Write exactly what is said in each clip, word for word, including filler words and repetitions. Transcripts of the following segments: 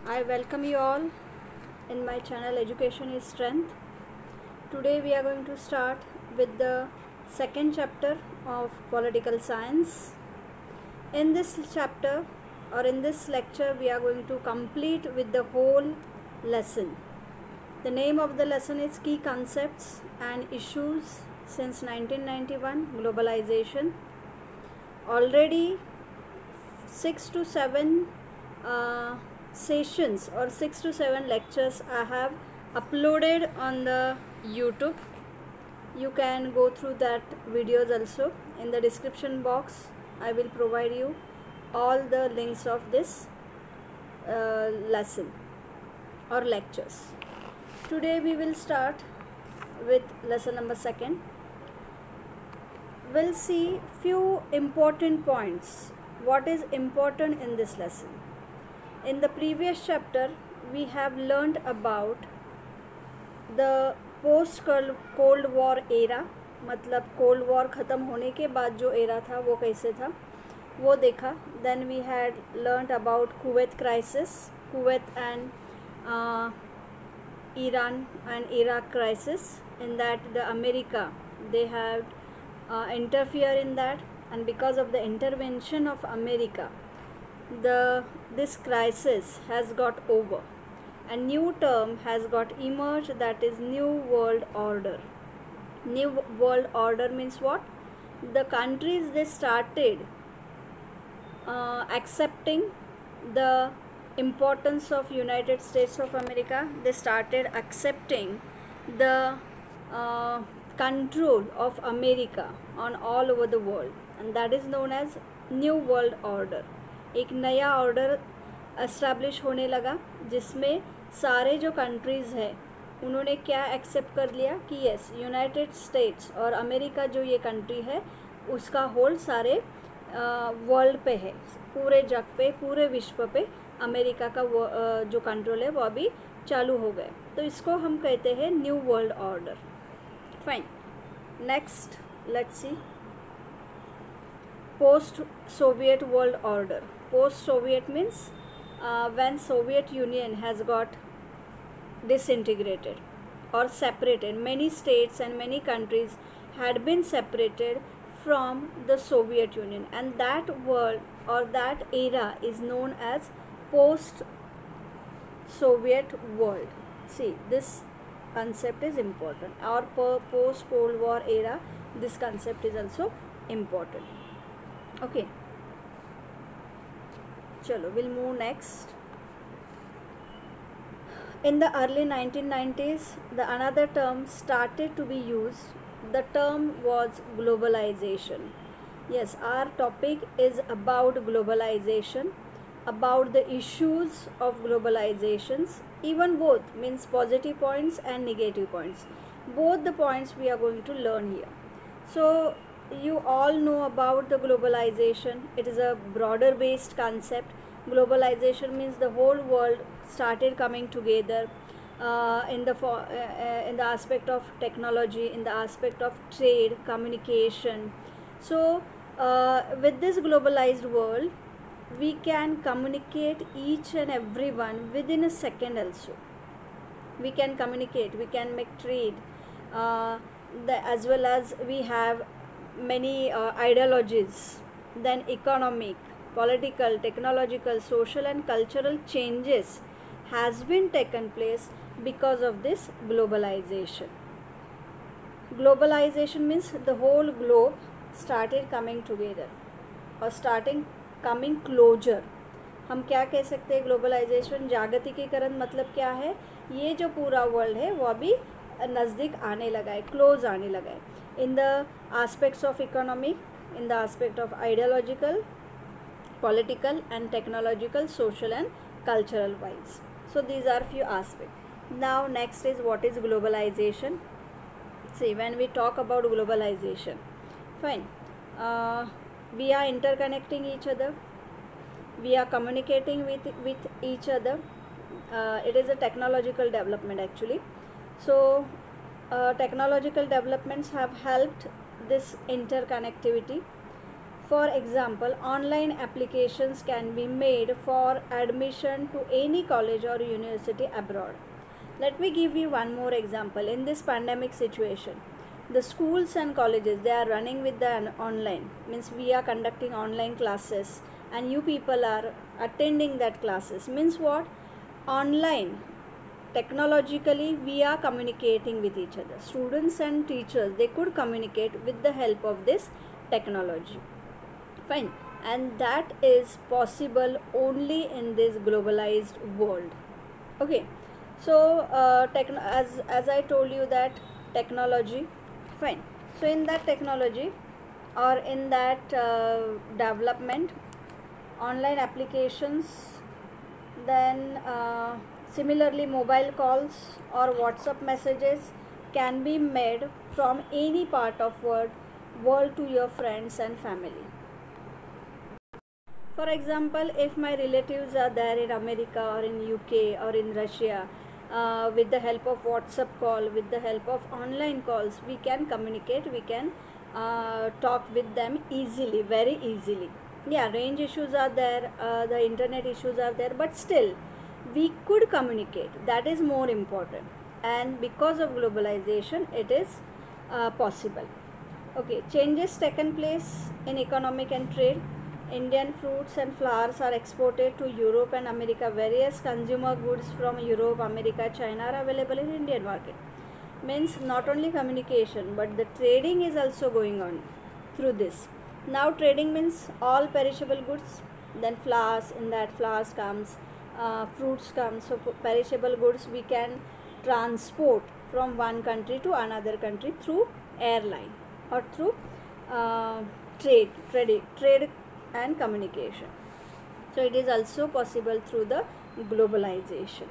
I welcome you all in my channel Education is Strength. Today we are going to start with the second chapter of political science. In this chapter or in this lecture we are going to complete with the whole lesson. The name of the lesson is Key Concepts and Issues since nineteen ninety-one, Globalization. Already six to seven uh, sessions or six to seven lectures I have uploaded on the YouTube. You can go through that videos also. In the description box I will provide you all the links of this uh, lesson or lectures. Today we will start with lesson number second. We'll see few important points. What is important in this lesson? In the previous chapter we have learned about the post cold war era, मतलब cold war ख़त्म होने के बाद जो era था वो कैसे था वो देखा. Then we had learned about Kuwait crisis, Kuwait and Iran and Iraq crisis. In that the America they have interfere in that, and because of the intervention of America the this crisis has got over. A new term has got emerged, that is New World Order. New World Order means what? The countries they started uh, accepting the importance of United States of America. They started accepting the uh, control of America on all over the world, and that is known as New World Order. एक नया order establish होने लगा जिसमें सारे जो countries है उन्होंने क्या एक्सेप्ट कर लिया कि यस यूनाइटेड स्टेट्स और अमेरिका जो ये कंट्री है उसका होल्ड सारे वर्ल्ड पे है, पूरे जग पे, पूरे विश्व पे अमेरिका का वो जो कंट्रोल है वो अभी चालू हो गया. तो इसको हम कहते हैं new world order. Fine. Next, let's see. Post-Soviet world order. Post-Soviet means uh, when Soviet Union has got disintegrated or separated. Many states and many countries had been separated from the Soviet Union, and that world or that era is known as post-Soviet world. See, this concept is important. Our post cold war era, this concept is also important. Okay, chalo we'll move next. In the early nineteen nineties the another term started to be used. The term was globalization. Yes, our topic is about globalization, about the issues of globalizations. Even both means positive points and negative points. Both the points we are going to learn here. So you all know about the globalization. It is a broader based concept. Globalization means the whole world started coming together uh, in the for, uh, in the aspect of technology, in the aspect of trade, communication. So uh, with this globalized world we can communicate each and everyone within a second also. We can communicate, we can make trade, uh, the, as well as we have many uh, ideologies. Then economic, political, technological, social and cultural changes has been taken place because of this globalization. Globalization means the whole globe started coming together or starting coming closer. हम क्या कह सकते हैं? Globalisation, जागतिकीकरण मतलब क्या है? ये जो पूरा वर्ल्ड है वो अभी नज़दीक आने लगा है, क्लोज आने लगा है. In the aspects of economic, in the aspect of ideological, political and technological, social and cultural wise. So these are few aspect. Now next is what is globalization. See when we talk about globalization, fine, we are interconnecting each other, we are communicating with with each other. Uh, it is a technological development actually. So uh, technological developments have helped this interconnectivity. For example, online applications can be made for admission to any college or university abroad. Let me give you one more example. In this pandemic situation, the schools and colleges, they are running with the online, means we are conducting online classes and you people are attending that classes. Means what? Online, technologically we are communicating with each other. Students and teachers, they could communicate with the help of this technology. Fine. And that is possible only in this globalized world. Okay. So uh, techno as, as I told you that technology, fine. So in that technology or in that uh, development, online applications, then uh, similarly mobile calls or WhatsApp messages can be made from any part of world world to your friends and family. For example, if my relatives are there in America or in U K or in Russia, uh, with the help of WhatsApp call, with the help of online calls, we can communicate, we can uh, talk with them easily, very easily. Yeah, range issues are there, uh, the internet issues are there, but still we could communicate. That is more important, and because of globalization it is uh, possible. Okay, changes taken place in economic and trade. Indian fruits and flowers are exported to Europe and America. Various consumer goods from Europe, America, China are available in Indian market. Means not only communication but the trading is also going on through this. Now trading means all perishable goods, then flowers, in that flowers comes, uh, fruits come. So perishable goods we can transport from one country to another country through airline or through uh, trade, trade, trade and communication. So it is also possible through the globalization.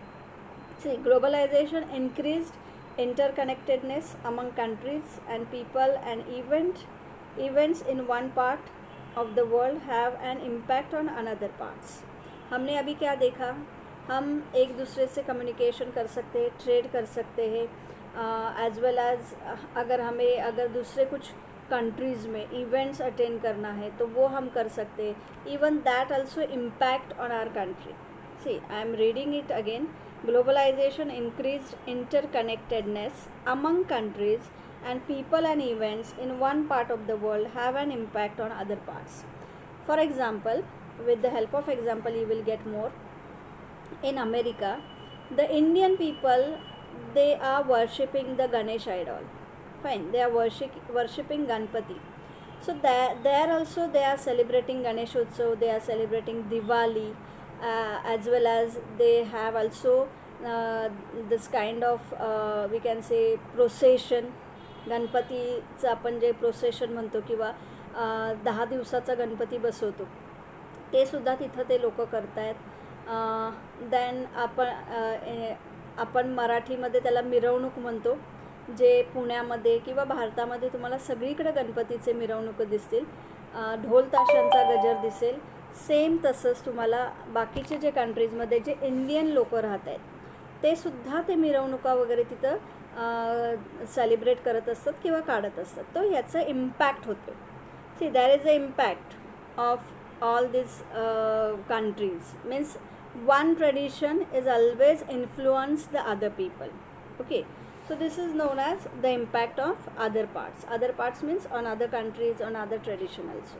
See, globalization increased interconnectedness among countries and people, and event events in one part of the world have an impact on another parts. हमने अभी क्या देखा, हम एक दूसरे से communication कर सकते हैं, ट्रेड कर सकते हैं, एज वेल एज अगर हमें अगर दूसरे कुछ कंट्रीज़ में इवेंट्स अटेंड करना है तो वो हम कर सकते हैं. Even that also impact on our country. See, I am reading it again. Globalization increased interconnectedness among countries, and people and events in one part of the world have an impact on other parts. For example, with the help of example you will get more. In America, the Indian people, they are worshipping the Ganesh idol. Fine, they are worship, worshipping Ganpati. So there, there also they are celebrating Ganesh Utsav, they are celebrating Diwali, uh, as well as they have also uh, this kind of uh, we can say procession. गणपतीचं आपण जे procession म्हणतो किंवा दहा दिवसाचा गणपती बसवतो ते सुद्धा तिथं ते लोक करतायत. देन आपण आपण मराठीमध्ये त्याला मिरवणूक म्हणतो, जे पुण्यामध्ये किंवा भारतामध्ये तुम्हाला सगळीकडे गणपतीचे मिरवणूक दिसतील, ढोल ताशांचा गजर दिसेल. सेम तसंच तुम्हाला बाकीचे जे कंट्रीजमध्ये जे इंडियन लोक राहत आहेत ते सुद्धा ते मिरवणुका वगैरे तिथं सेलिब्रेट करत असतात किंवा काढत असतात. तो ह्याचा इम्पॅक्ट होतो. See, there is a impact of all this countries. Means one tradition is always influence the other people. Okay, so this is known as the impact of other parts. Other parts means on other countries, on other tradition also.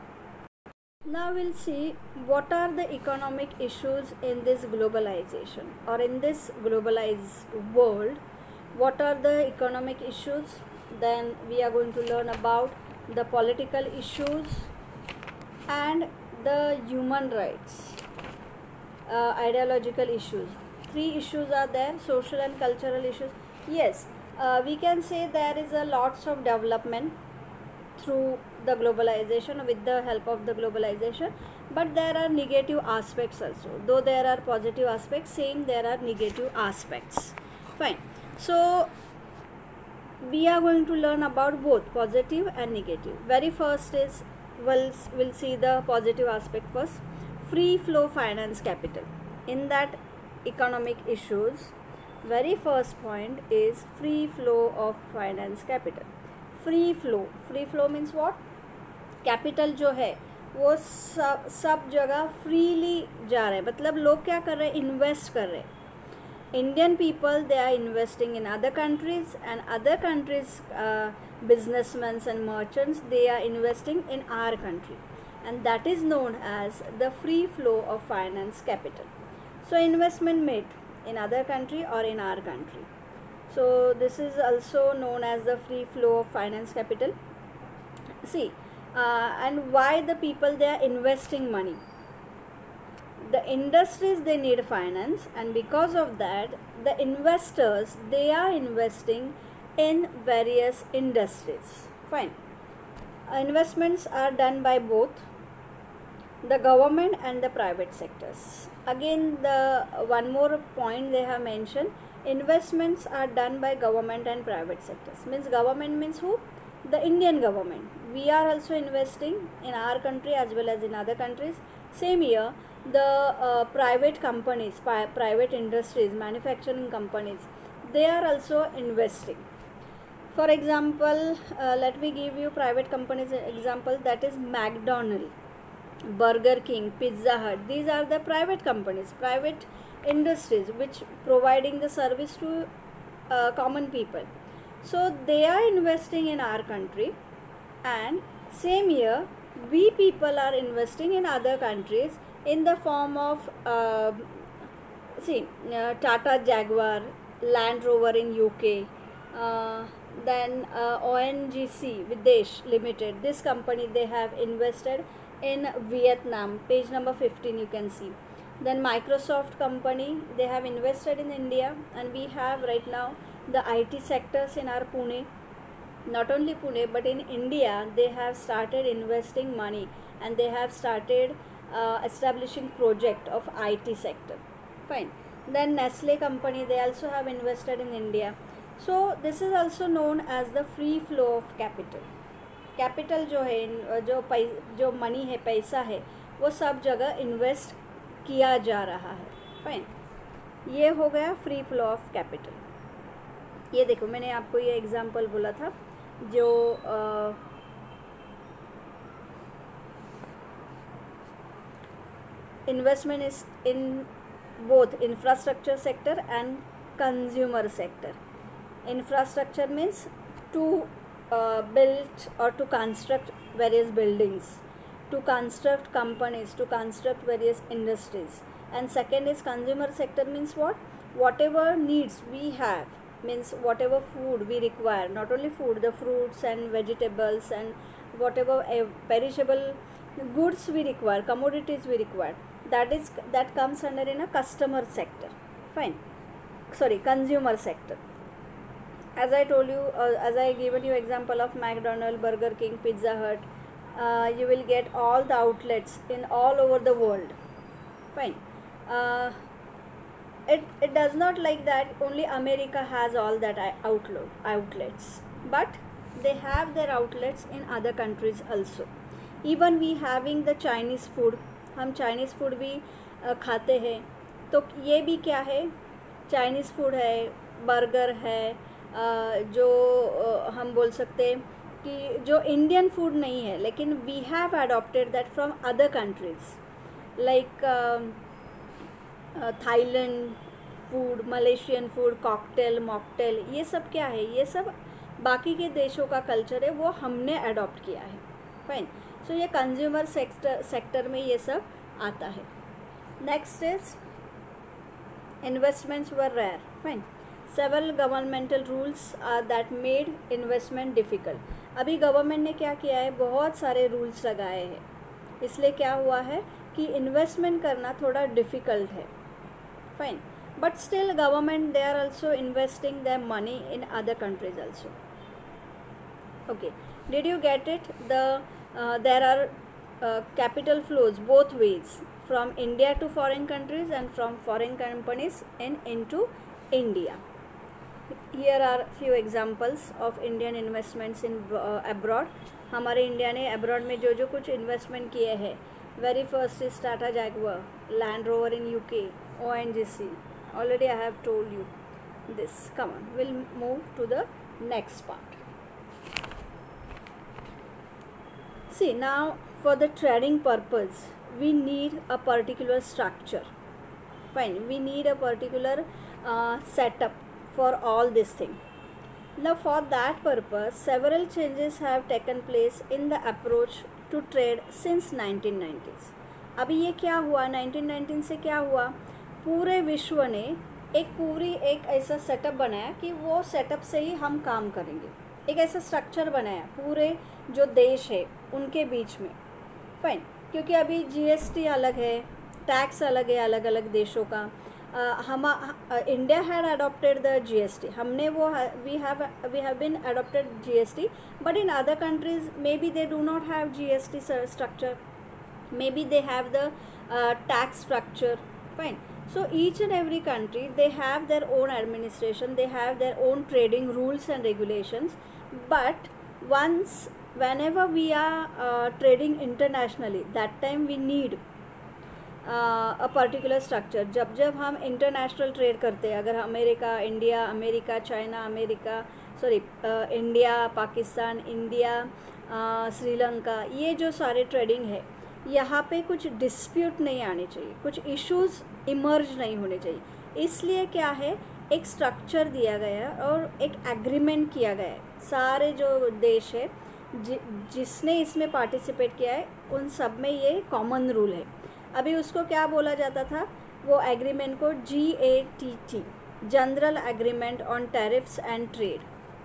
Now we'll see what are the economic issues in this globalization or in this globalized world. What are the economic issues? Then we are going to learn about the political issues and the human rights, uh, ideological issues. Three issues are there: social and cultural issues. Yes, uh, we can say there is a lots of development through the globalization, with the help of the globalization, but there are negative aspects also. Though there are positive aspects, same there are negative aspects. Fine. So we are going to learn about both positive and negative. Very first is, we'll, we'll see the positive aspect first. Free flow finance capital. In that economic issues, very first point is free flow of finance capital. Free flow. Free flow means what? Capital जो है वो सब सब जगह freely जा रहे हैं, मतलब लोग क्या कर रहे हैं, इन्वेस्ट कर रहे हैं. Indian people, they are investing in other countries, and other countries uh, businessmen and merchants, they are investing in our country, and that is known as the free flow of finance capital. So investment made in other country or in our country. So this is also known as the free flow of finance capital. See, uh, and why the people, they are investing money. The industries, they need finance, and because of that the investors, they are investing in various industries. Fine. Uh, investments are done by both the government and the private sectors. Again, the one more point they have mentioned, investments are done by government and private sectors. Means government means who? The Indian government. We are also investing in our country as well as in other countries. Same here, the uh, private companies, pri private industries, manufacturing companies, they are also investing. For example, uh, let me give you private companies example, that is McDonald's, Burger King, Pizza Hut. These are the private companies, private industries which providing the service to uh, common people. So they are investing in our country, and same here we people are investing in other countries in the form of uh, see uh, Tata Jaguar, Land Rover in U K, uh, then uh, O N G C Videsh Limited. This company, they have invested in Vietnam. Page number fifteen you can see. Then Microsoft company, they have invested in India, and we have right now the I T sectors in our Pune. Not only Pune but in India, they have started investing money, and they have started uh, establishing project of I T sector. Fine. Then Nestle company, they also have invested in India. So this is also known as the free flow of capital. Capital जो है, जो पै जो money है, पैसा है, वो सब जगह इन्वेस्ट किया जा रहा है. फाइन. ये हो गया फ्री फ्लो ऑफ कैपिटल. ये देखो, मैंने आपको ये एग्जांपल बोला था जो investment is in both infrastructure sector and consumer sector. Infrastructure means to Uh, build or to construct various buildings, to construct companies, to construct various industries. And second is consumer sector, means what? Whatever needs we have, means whatever food we require, not only food, the fruits and vegetables and whatever uh, perishable goods we require, commodities we require, that is that comes under in a customer sector. Fine. Sorry, consumer sector. As I told you, uh, as I given you example of McDonald's, Burger King, Pizza Hut, uh, you will get all the outlets in all over the world. Fine. Uh, it, it does not like that only America has all that outlet, outlets, but they have their outlets in other countries also. Even we having the Chinese food, हम Chinese food भी uh, खाते हैं, तो ये भी क्या है, Chinese food है, बर्गर है, Uh, जो uh, हम बोल सकते हैं कि जो इंडियन फूड नहीं है, लेकिन we have adopted that from other countries like Thailand food, Malaysian food, cocktail, mocktail, ये सब क्या है, ये सब बाकी के देशों का कल्चर है, वो हमने अडॉप्ट किया है. फाइन. सो ये कंज्यूमर सेक्टर सेक्टर में ये सब आता है. Next is investments were rare. Fine. Several governmental rules are that made investment difficult. अभी गवर्नमेंट ने क्या किया है, बहुत सारे रूल्स लगाए हैं, इसलिए क्या हुआ है कि इन्वेस्टमेंट करना थोड़ा डिफ़िकल्ट है. Fine. But still government, they are also investing their money in other countries also. Okay, did you get it? The there are capital flows both ways, from India to foreign countries and from foreign companies in in to India. Here are few examples of Indian investments in uh, abroad. हमारे India ने abroad में जो जो कुछ investment किए हैं, very first is Tata Jaguar, Land Rover in U K, O N G C. Already I have told you this. Come on, we'll move to the next part. See, now for the trading purpose, we need a particular structure. Fine, we need a particular uh, setup for all this thing. Now for that purpose, several changes have taken place in the approach to trade since nineteen nineties. अभी ये क्या हुआ, nineteen nineteen से क्या हुआ, पूरे विश्व ने एक पूरी एक ऐसा सेटअप बनाया कि वो सेटअप से ही हम काम करेंगे. एक ऐसा स्ट्रक्चर बनाया पूरे जो देश है उनके बीच में. फाइन, क्योंकि अभी जीएसटी अलग है, टैक्स अलग है अलग अलग देशों का. हम India had adopted the GST, हमने वो we have we have been adopted GST, but in other countries may be they do not have GST structure, may be they have the tax structure. Fine, so each and every country, they have their own administration, they have their own trading rules and regulations. But once whenever we are uh, trading internationally, that time we need uh, a particular structure. जब जब हम international trade करते हैं, अगर America India, America China, America sorry India Pakistan, India Sri, ये जो सारे trading है, यहाँ पे कुछ डिस्प्यूट नहीं आने चाहिए, कुछ इश्यूज इमर्ज नहीं होने चाहिए. इसलिए क्या है, एक स्ट्रक्चर दिया गया है और एक एग्रीमेंट किया गया है. सारे जो देश है जि, जिसने इसमें पार्टिसिपेट किया है उन सब में ये कॉमन रूल है. अभी उसको क्या बोला जाता था, वो एग्रीमेंट को G A T T, general agreement on tariffs and trade.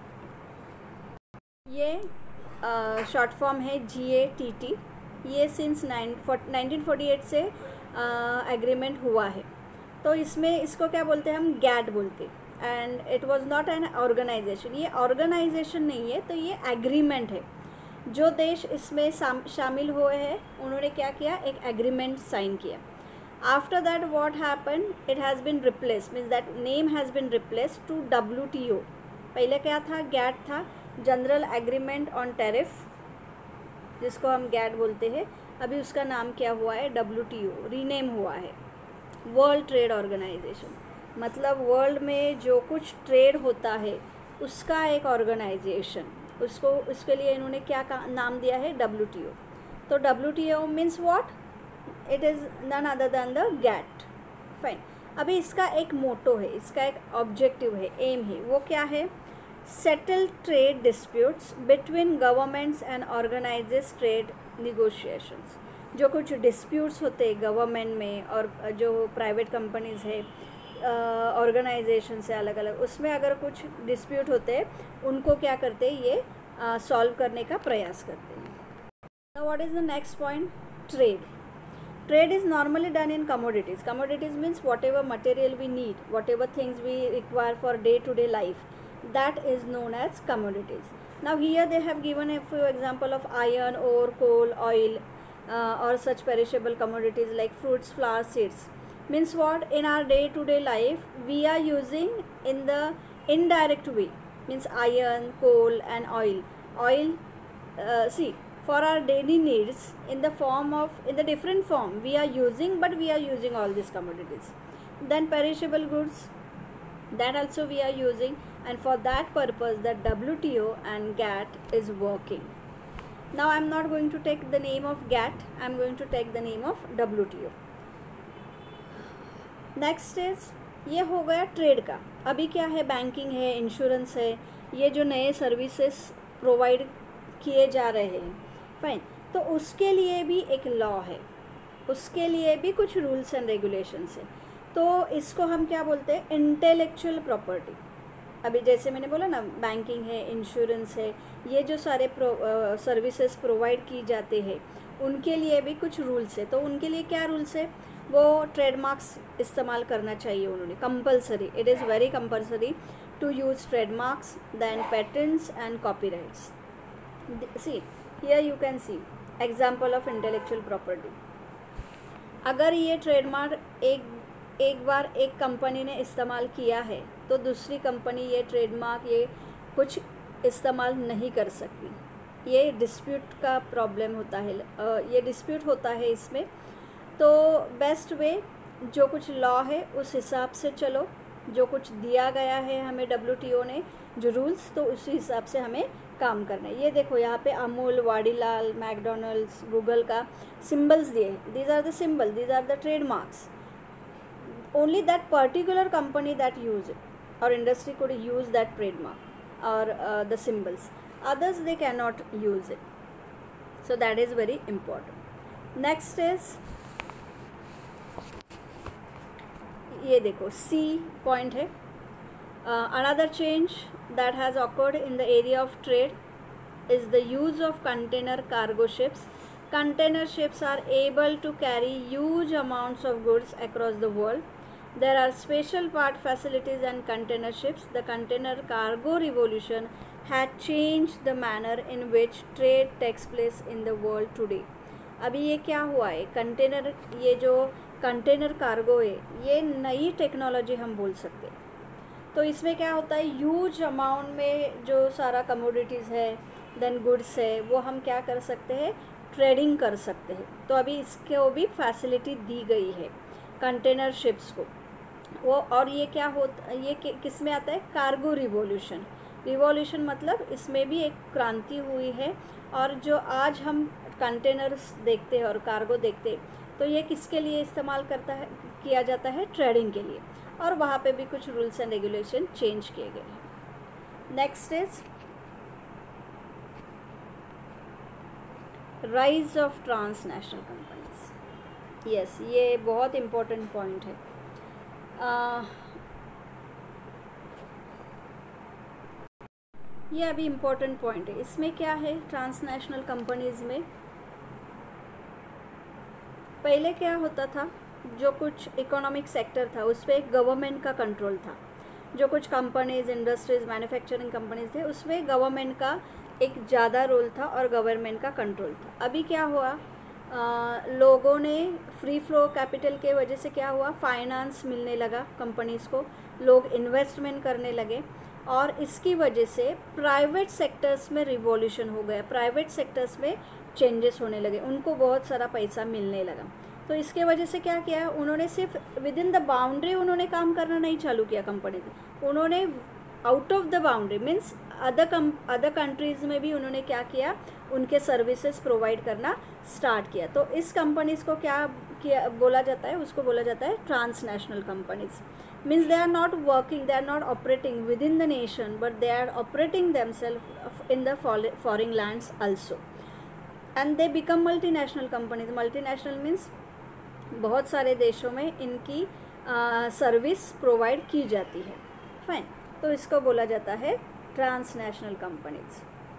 ये शॉर्ट फॉर्म है जी ए टी टी. ये सिंस नाइनटीन फोर्टी एट से एग्रीमेंट uh, हुआ है. तो इसमें इसको क्या बोलते हैं, हम गैट बोलते. And it was not an organization, ये ऑर्गेनाइजेशन नहीं है, तो ये एग्रीमेंट है. जो देश इसमें शामिल हुए हैं उन्होंने क्या किया, एक एग्रीमेंट साइन किया. After that what happen, it has been replace, means that name has been replace to W T O. पहले क्या था, गैट था, जनरल एग्रीमेंट ऑन टैरिफ, जिसको हम गैट बोलते हैं. अभी उसका नाम क्या हुआ है, डब्ल्यू टी ओ, रीनेम हुआ है वर्ल्ड ट्रेड ऑर्गेनाइजेशन. मतलब वर्ल्ड में जो कुछ ट्रेड होता है उसका एक ऑर्गेनाइजेशन, उसको उसके लिए इन्होंने क्या नाम दिया है, डब्ल्यू टी ओ. तो W T O means what, it is none other than the GATT. Fine, अभी इसका एक मोटो है, इसका एक ऑब्जेक्टिव है, एम है, वो क्या है, settle trade disputes between governments and organizes trade negotiations. जो कुछ disputes होते हैं गवर्नमेंट में और जो प्राइवेट कंपनीज है, ऑर्गेनाइजेशन से अलग अलग, उसमें अगर कुछ dispute होते हैं उनको क्या करते हैं, ये सॉल्व uh, करने का प्रयास करते हैं. Now what is the next point, trade. Trade is normally done in commodities. Commodities means whatever material we need, whatever things we require for day to day life, that is known as commodities. Now here they have given a few example of iron, ore, coal, oil, uh, or such perishable commodities like fruits, flowers, seeds. Means what, in our day to day life we are using in the indirect way, means iron, coal and oil. Oil, uh, see, for our daily needs in the form of, in the different form we are using, but we are using all these commodities. Then perishable goods, that also we are using, and for that purpose the W T O and GATT is working. Now I am not going to take the name of GATT, I am going to take the name of W T O. Next is, ये हो गया trade का. अभी क्या है, banking है, insurance है, ये जो नए सर्विसेज प्रोवाइड किए जा रहे हैं. फाइन, तो उसके लिए भी एक लॉ है, उसके लिए भी कुछ रूल्स एंड रेगुलेशंस है. तो इसको हम क्या बोलते हैं, इंटेलेक्चुअल प्रॉपर्टी. अभी जैसे मैंने बोला ना, बैंकिंग है, इंश्योरेंस है, ये जो सारे प्रो सर्विसेज प्रोवाइड की जाते हैं उनके लिए भी कुछ रूल्स है. तो उनके लिए क्या रूल्स है, वो ट्रेडमार्क्स इस्तेमाल करना चाहिए उन्होंने, compulsory, it is very compulsory to use trademarks, then patents and copyrights. See here you can see example of intellectual property. अगर ये ट्रेडमार्क एक एक बार एक कंपनी ने इस्तेमाल किया है तो दूसरी कंपनी ये ट्रेडमार्क ये कुछ इस्तेमाल नहीं कर सकती. ये डिस्प्यूट का प्रॉब्लम होता है, ये डिस्प्यूट होता है इसमें. तो बेस्ट वे, जो कुछ लॉ है उस हिसाब से चलो, जो कुछ दिया गया है हमें डब्ल्यू टी ओ ने जो रूल्स, तो उसी हिसाब से हमें काम करना है। ये देखो यहाँ पे अमूल, वाडीलाल, मैकडोनल्ड्स, गूगल का सिम्बल्स दिए, these are the symbol, these are the trademarks. Only that particular company that use it or industry could use that trademark or uh, the symbols. Others they cannot use it. So that is very important. Next is ये देखो C point है. uh, another change that has occurred in the area of trade is the use of container cargo ships. Container ships are able to carry huge amounts of goods across the world. There are special part facilities and container ships. The container cargo revolution had changed the manner in which trade takes place in the world today. अभी ये क्या हुआ है, container, ये जो container cargo है ये नई टेक्नोलॉजी हम बोल सकते हैं. तो इसमें क्या होता है, ह्यूज अमाउंट में जो सारा कमोडिटीज़ है, देन गुड्स है, वो हम क्या कर सकते हैं, ट्रेडिंग कर सकते हैं. तो अभी इसको भी फैसिलिटी दी गई है कंटेनर शिप्स को. वो और ये क्या होता, ये किस में आता है, कार्गो रिवॉल्यूशन. रिवॉल्यूशन मतलब इसमें भी एक क्रांति हुई है. और जो आज हम कंटेनर्स देखते हैं और कार्गो देखते हैं, तो ये किसके लिए इस्तेमाल करता है, किया जाता है, ट्रेडिंग के लिए. और वहाँ पे भी कुछ रूल्स एंड रेगुलेशन चेंज किए गए हैं. Next is rise of transnational companies. Yes, ये बहुत इम्पोर्टेंट पॉइंट है. Uh, ये अभी इम्पोर्टेंट पॉइंट है. इसमें क्या है, ट्रांसनेशनल कंपनीज़ में पहले क्या होता था, जो कुछ इकोनॉमिक सेक्टर था उस पर एक गवर्नमेंट का कंट्रोल था. जो कुछ कंपनीज, इंडस्ट्रीज, मैन्युफैक्चरिंग कंपनीज थे उसमें गवर्नमेंट का एक ज़्यादा रोल था और गवर्नमेंट का कंट्रोल था. अभी क्या हुआ, आ, लोगों ने फ्री फ्लो कैपिटल के वजह से क्या हुआ, फाइनेंस मिलने लगा कंपनीज़ को, लोग इन्वेस्टमेंट करने लगे और इसकी वजह से प्राइवेट सेक्टर्स में रिवॉल्यूशन हो गया. प्राइवेट सेक्टर्स में चेंजेस होने लगे, उनको बहुत सारा पैसा मिलने लगा. तो इसके वजह से क्या किया, उन्होंने सिर्फ विद इन द बाउंड्री उन्होंने काम करना नहीं चालू किया कंपनी से, उन्होंने out of the boundary means other come other countries में भी उन्होंने क्या किया, उनके सर्विसेज प्रोवाइड करना स्टार्ट किया. तो इस कंपनीज़ को क्या किया बोला जाता है, उसको बोला जाता है transnational companies. Means they are not working, they are not operating within the nation, but they are operating themselves in the foreign lands also, and they become multinational companies. Multinational means बहुत सारे देशों में इनकी service provide की जाती है. Fine, तो इसको बोला जाता है ट्रांसनेशनल कंपनीज.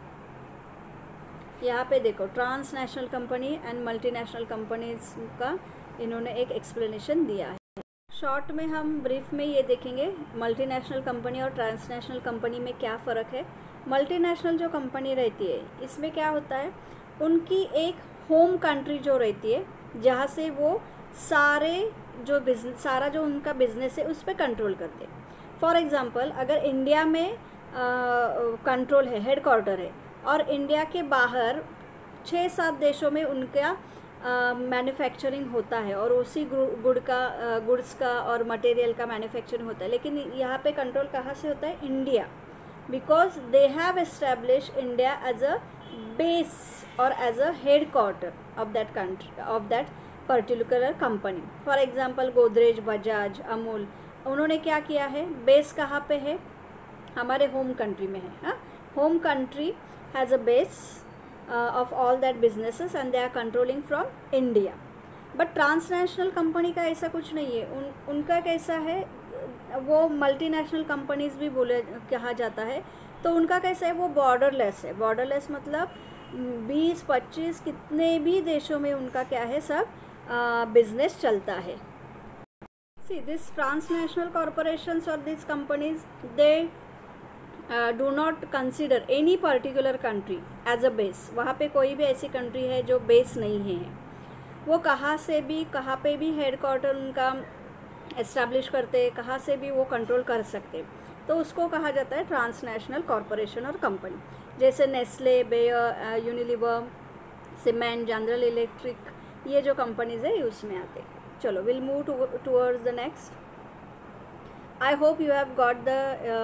यहाँ पे देखो transnational company and multinational companies का इन्होंने एक एक्सप्लेनेशन दिया है. शॉर्ट में हम ब्रीफ में ये देखेंगे मल्टीनेशनल कंपनी और ट्रांसनेशनल कंपनी में क्या फ़र्क है. मल्टीनेशनल जो कंपनी रहती है इसमें क्या होता है, उनकी एक होम कंट्री जो रहती है जहाँ से वो सारे जो बिजनेस सारा जो उनका बिजनेस है उस पर कंट्रोल करते हैं. फॉर एग्ज़ाम्पल, अगर इंडिया में कंट्रोल है, हेड क्वार्टर है, और इंडिया के बाहर छः सात देशों में उनका मैन्युफैक्चरिंग होता है और उसी गुड़ का गुड्स का और मटेरियल का मैन्युफैक्चरिंग होता है, लेकिन यहाँ पे कंट्रोल कहाँ से होता है, India, because they have establish India as a base और as a headquarter of that country of that particular company. For example Godrej, Bajaj, Amul, उन्होंने क्या किया है, बेस कहाँ पे है, हमारे होम कंट्री में है. हाँ, home country has a base of all that businesses and they are controlling from India. But transnational company का ऐसा कुछ नहीं है. उन उनका कैसा है, वो मल्टीनेशनल कंपनीज भी बोले कहा जाता है. तो उनका कैसा है, वो बॉर्डरलेस है. बॉर्डरलेस मतलब बीस पच्चीस कितने भी देशों में उनका क्या है, सब बिजनेस uh, चलता है. See, these transnational corporations or these companies, they uh, do not consider any particular country as a base. वहाँ पे कोई भी ऐसी कंट्री है जो बेस नहीं है. वो कहाँ से भी कहाँ पे भी हेड क्वार्टर उनका एस्टैब्लिश करते, कहाँ से भी वो कंट्रोल कर सकते, तो उसको कहा जाता है ट्रांसनेशनल कॉरपोरेशन और कंपनी. जैसे Nestle, Bayer, Unilever, Siemens, general electric, ये जो कंपनीज है उसमें आते हैं. चलो, we'll move to, towards the next. I hope you have got the uh,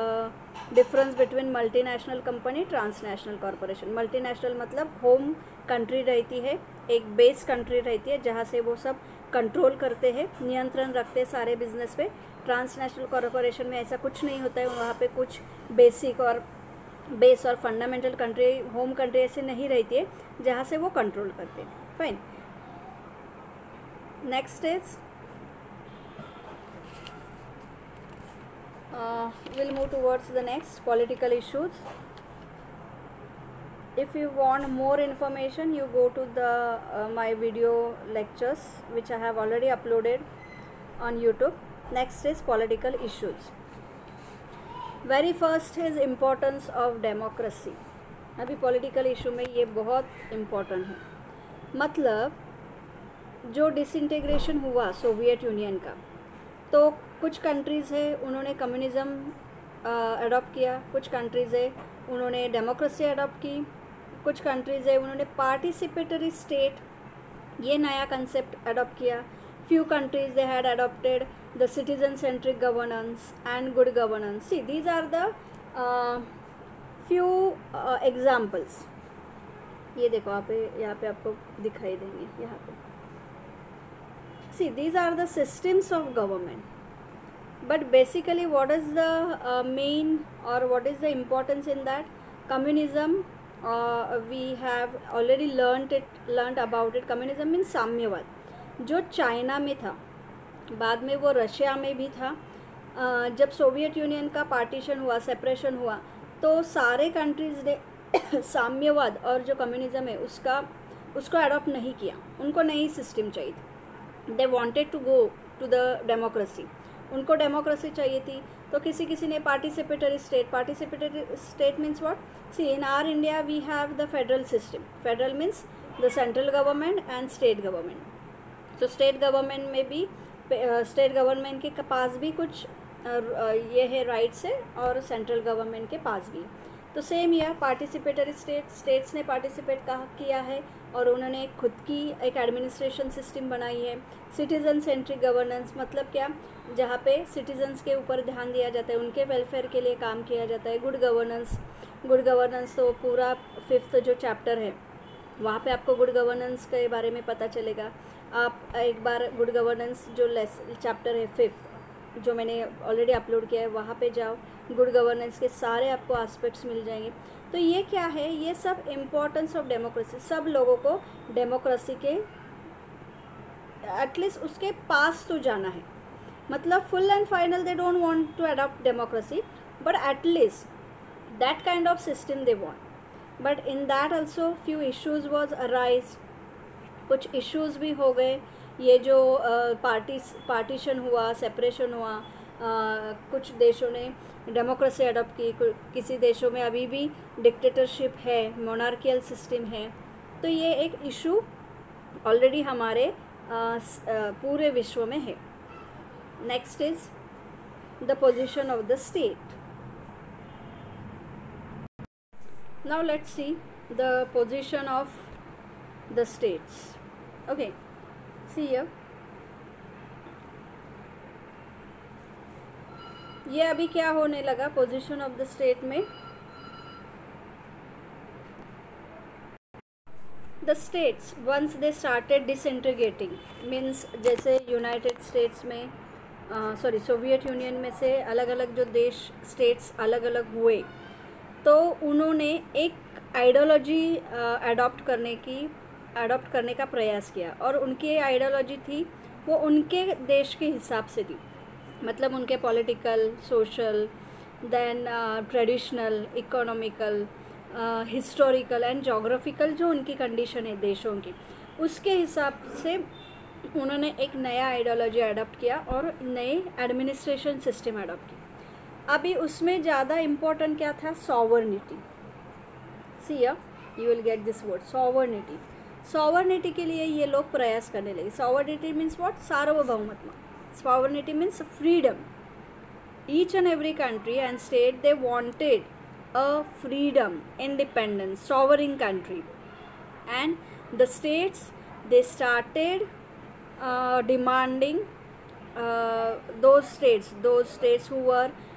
difference between multinational company, transnational corporation. Multinational मतलब होम कंट्री रहती है, एक बेस कंट्री रहती है जहाँ से वो सब कंट्रोल करते हैं, नियंत्रण रखते हैं सारे बिजनेस पे। ट्रांसनेशनल कॉरपोरेशन में ऐसा कुछ नहीं होता है, वहाँ पे कुछ बेसिक और बेस और फंडामेंटल कंट्री, होम कंट्री ऐसे नहीं रहती है जहाँ से वो कंट्रोल करते हैं। Fine, next is will move towards the next political issues. If you want more information, you go to the uh, my video lectures which I have already uploaded on YouTube. Next is political issues. Very first is importance of democracy. अभी political issue में ये बहुत important है। मतलब जो disintegration हुआ Soviet Union का, तो कुछ कंट्रीज़ है उन्होंने कम्युनिज़्म अडॉप्ट किया, कुछ कंट्रीज़ है उन्होंने डेमोक्रेसी अडॉप्ट की, कुछ कंट्रीज़ है उन्होंने पार्टिसिपेटरी स्टेट ये नया कंसेप्ट अडॉप्ट किया। Few countries they had adopted the citizen centric governance and good governance. See these are the few examples. ये देखो यहाँ पे यहाँ पे आपको दिखाई देंगे यहाँ पे। See these are the systems of government, but basically what is the main और what is the importance in that? Communism, Uh, we have already learned it learned about it. Communism means साम्यवाद, जो China में था, बाद में वो Russia में भी था। uh, जब सोवियत यूनियन का पार्टीशन हुआ, सेपरेशन हुआ, तो सारे कंट्रीज़ ने साम्यवाद और जो कम्युनिज्म है उसका उसको अडॉप्ट नहीं किया, उनको नई सिस्टम चाहिए थी। They wanted to go to the democracy, उनको डेमोक्रेसी चाहिए थी। तो किसी किसी ने participatory state, participatory state means what? See in our India we have the federal system. Federal means the central government and state government. तो state government में भी स्टेट गवर्नमेंट के पास भी कुछ ये है राइट्स है और सेंट्रल गवर्नमेंट के पास भी। तो सेम यह पार्टिसिपेटरी स्टेट, स्टेट्स ने पार्टिसिपेट कहा किया है और उन्होंने खुद की एक एडमिनिस्ट्रेशन सिस्टम बनाई है। सिटीजन सेंट्रिक गवर्नेंस मतलब क्या? जहाँ पे सिटीजन्स के ऊपर ध्यान दिया जाता है, उनके वेलफेयर के लिए काम किया जाता है। गुड गवर्नेंस, गुड गवर्नेंस तो पूरा फिफ्थ जो चैप्टर है वहाँ पे आपको गुड गवर्नेंस के बारे में पता चलेगा। आप एक बार गुड गवर्नेंस जो लेस चैप्टर है फिफ्थ जो मैंने ऑलरेडी अपलोड किया है वहाँ पे जाओ, गुड गवर्नेंस के सारे आपको एस्पेक्ट्स मिल जाएंगे। तो ये क्या है? ये सब इम्पोर्टेंस ऑफ डेमोक्रेसी, सब लोगों को डेमोक्रेसी के एटलीस्ट उसके पास तो जाना है। मतलब full and final they don't want to adopt democracy, but at least that kind of system they want. But in that also few issues was arise, कुछ इश्यूज भी हो गए। ये जो पार्टी पार्टीशन हुआ, सेपरेशन हुआ, uh, कुछ देशों ने डेमोक्रेसी अडॉप्ट की, किसी देशों में अभी भी डिक्टेटरशिप है, मोनार्कियल सिस्टम है। तो ये एक इशू ऑलरेडी हमारे uh, पूरे विश्व में है। Next is the position of the state. Now let's see the position of the states. Okay, see here, ये अभी क्या होने लगा पोजीशन ऑफ द स्टेट में? The states once they started disintegrating, means जैसे यूनाइटेड स्टेट्स में sorry Soviet Union में से अलग अलग जो देश स्टेट्स अलग अलग हुए, तो उन्होंने एक आइडियोलॉजी अडॉप्ट करने की अडॉप्ट करने का प्रयास किया। और उनकी आइडियोलॉजी थी वो उनके देश के हिसाब से थी, मतलब उनके political, social, then traditional, economical, historical and geographical जो उनकी कंडीशन है देशों की, उसके हिसाब से उन्होंने एक नया आइडियोलॉजी अडॉप्ट किया और नए एडमिनिस्ट्रेशन सिस्टम अडॉप्ट किया। अभी उसमें ज़्यादा इम्पोर्टेंट क्या था? Sovereignty. See you will get this word, sovereignty. Sovereignty के लिए ये लोग प्रयास करने लगे। Sovereignty means what? सार्वभौमत्व। Sovereignty means freedom. Each and every country and state, they wanted a freedom, independent, sovereign country. And the states, they started uh, demanding uh, those states, those states who were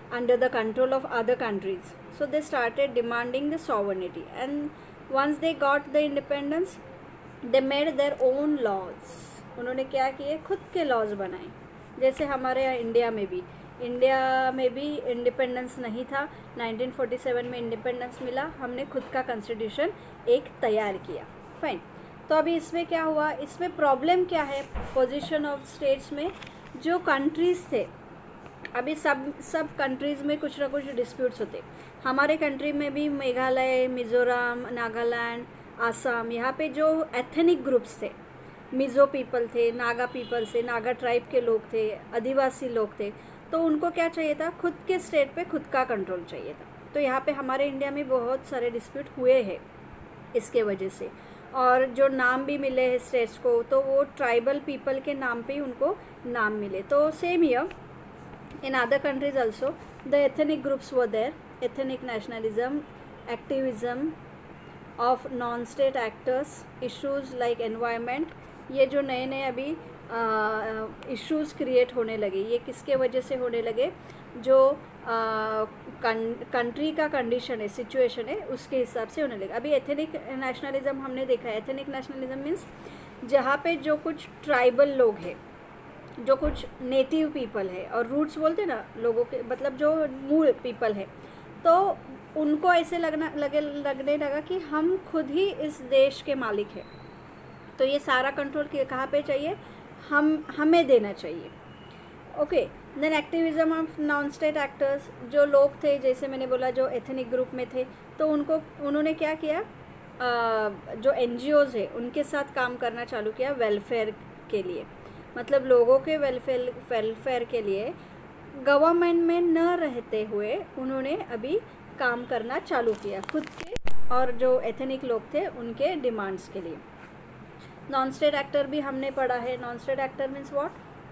under the control of other countries. So they started demanding the sovereignty, and once they got the independence, they made their own laws. उन्होंने क्या किए, खुद के laws बनाए. जैसे हमारे यहाँ India में भी इंडिया में भी इंडिपेंडेंस नहीं था, नाइनटीन फोर्टी सेवन में इंडिपेंडेंस मिला, हमने खुद का कॉन्स्टिट्यूशन एक तैयार किया. फाइन. तो अभी इसमें क्या हुआ, इसमें प्रॉब्लम क्या है पोजीशन ऑफ स्टेट्स में. जो कंट्रीज़ थे, अभी सब सब कंट्रीज़ में कुछ ना कुछ डिस्प्यूट्स होते. हमारे कंट्री में भी मेघालय, मिज़ोरम, नागालैंड, आसाम, यहाँ पे जो एथनिक ग्रुप्स थे, मिज़ो पीपल थे, नागा पीपल से, नागा ट्राइब के लोग थे, आदिवासी लोग थे, तो उनको क्या चाहिए था, खुद के स्टेट पे खुद का कंट्रोल चाहिए था. तो यहाँ पे हमारे इंडिया में बहुत सारे डिस्प्यूट हुए हैं इसके वजह से. और जो नाम भी मिले हैं स्टेट्स को, तो वो ट्राइबल पीपल के नाम पे ही उनको नाम मिले. तो same year in other countries also the ethnic groups were there. Ethnic nationalism, activism of non state actors, issues like environment, ये जो नए नए अभी इश्यूज़ क्रिएट होने लगे, ये किसके वजह से होने लगे, जो कंट्री का कंडीशन है, सिचुएशन है, उसके हिसाब से होने लगे. अभी एथनिक नेशनलिज्म हमने देखा है. एथनिक नेशनलिज्म मीन्स जहाँ पे जो कुछ ट्राइबल लोग हैं, जो कुछ नेटिव पीपल है, और रूट्स बोलते हैं ना लोगों के, मतलब जो मूल पीपल है, तो उनको ऐसे लगना लगे लगने लगा कि हम खुद ही इस देश के मालिक हैं. तो ये सारा कंट्रोल कहाँ पे चाहिए, हम हमें देना चाहिए. Okay. Then activism of non state actors, जो लोग थे, जैसे मैंने बोला, जो एथनिक ग्रुप में थे, तो उनको उन्होंने क्या किया, आ, जो एनजीओज़ है उनके साथ काम करना चालू किया वेलफेयर के लिए. मतलब लोगों के वेलफेयर वेलफेयर के लिए गवर्नमेंट में न रहते हुए उन्होंने अभी काम करना चालू किया खुद के और जो एथनिक लोग थे उनके डिमांड्स के लिए. नॉन स्टेट एक्टर भी हमने पढ़ा है. Non state actor means what,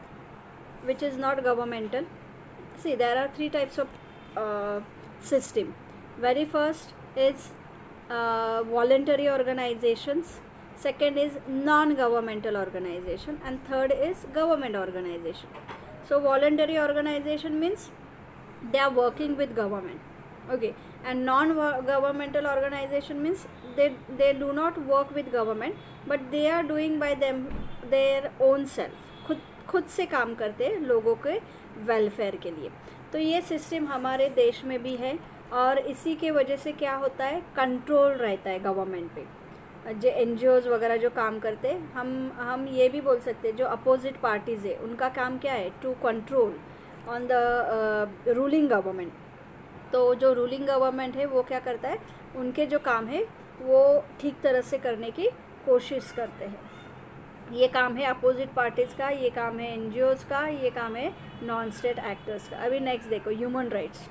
which is not governmental. See, there are three types of uh, system. Very first is uh, voluntary organizations, second is non-governmental organization, and third is government organization. So voluntary organization means they are working with government, okay, and non-governmental organization means they they do not work with government, but they are doing by them their own self. खुद खुद से काम करते हैं लोगों के welfare के लिए. तो ये सिस्टम हमारे देश में भी है, और इसी के वजह से क्या होता है, कंट्रोल रहता है गवर्नमेंट पे. जो एनजीओज़ वगैरह जो काम करते हैं, हम हम ये भी बोल सकते हैं जो अपोजिट पार्टीज़ है उनका काम क्या है, to control on the ruling government. तो जो रूलिंग गवर्नमेंट है वो क्या करता है, उनके जो काम है वो ठीक तरह से करने की कोशिश करते हैं. ये काम है अपोजिट पार्टीज़ का, ये काम है एनजीओज़ का, ये काम है नॉन स्टेट एक्टर्स का. अभी नेक्स्ट देखो, ह्यूमन राइट्स.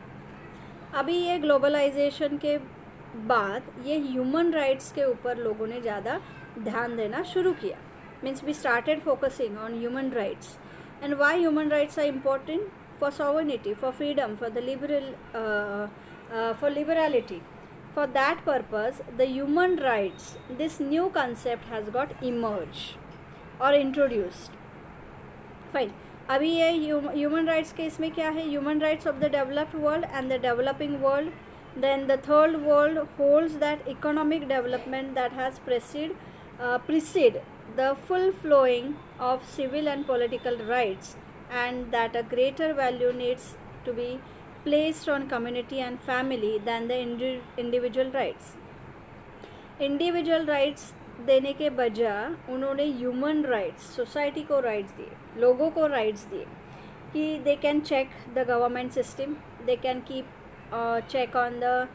अभी ये ग्लोबलाइजेशन के बाद ये ह्यूमन राइट्स के ऊपर लोगों ने ज़्यादा ध्यान देना शुरू किया. Means we started focusing on human rights. And why human rights are important? For sovereignty, for freedom, for the liberal for liberality. For that purpose, the human rights, this new concept has got emerged or introduced. Fine. अभी ये human rights के इसमें क्या है, human rights of the developed world and the developing world. Then the third world holds that economic development that has preceded uh, precede the full flowing of civil and political rights, and that a greater value needs to be placed on community and family than the individual rights. Individual rights देने के बजाय उन्होंने human rights, society को rights दिए, लोगों को rights दिए कि they can check the government system, they can keep check on the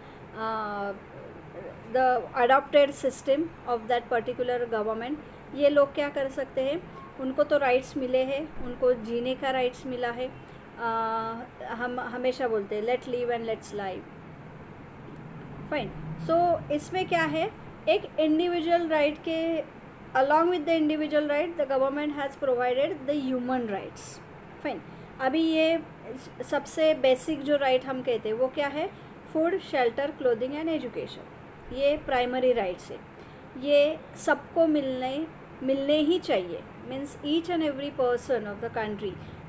the adopted system of that particular government. ये लोग क्या कर सकते हैं, उनको तो राइट्स मिले हैं, उनको जीने का राइट्स मिला है. Uh, हम हमेशा बोलते हैं let live and let's live. Fine. So इसमें क्या है, एक इंडिविजुअल राइट के along with the individual right the government has provided the human rights. Fine. अभी ये सबसे बेसिक जो राइट हम कहते हैं वो क्या है, food, shelter, clothing and education. ये प्राइमरी राइट्स है, ये सबको मिलने मिलने ही चाहिए. Means each and every person of the country